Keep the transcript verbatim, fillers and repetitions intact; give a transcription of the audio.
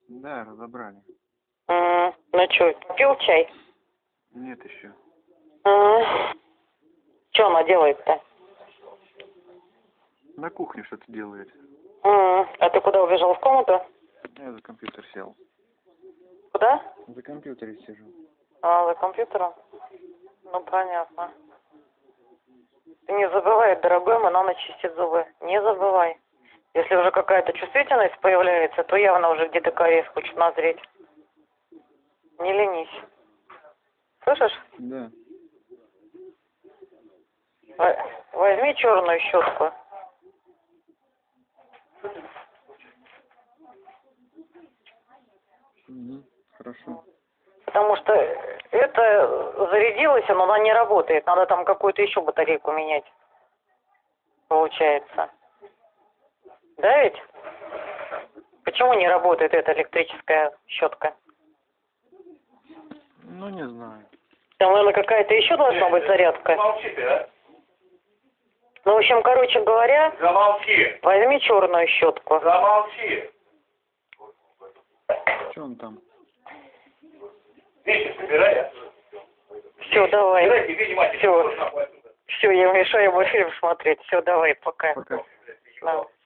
Да, разобрали. М, Ну что, пил чай? Нет еще. Что она делает-то? На кухне что-то делает. М, А ты куда убежал, в комнату? Я за компьютер сел. Куда? За компьютере сижу. А, за компьютером? Ну, понятно. Ты не забывай, дорогой, мы надо чистить зубы. Не забывай. Если уже какая-то чувствительность появляется, то явно уже где-то кариес хочет назреть. Не ленись. Слышишь? Да. Во- Возьми черную щетку. Угу. Хорошо. Потому что это зарядилось, но она не работает. Надо там какую-то еще батарейку менять. Получается. Да ведь? Почему не работает эта электрическая щетка? Ну, не знаю. Там, наверное, какая-то еще должна быть зарядка. Замолчи ты, а? Ну, в общем, короче говоря, Замолчи. возьми черную щетку. Замолчи. Что он там? Вещи собирай, а? Все, давай. Собирайте, видимо, Все. Все, я мешаю ему фильм смотреть. Все, давай, пока. Пока. Да.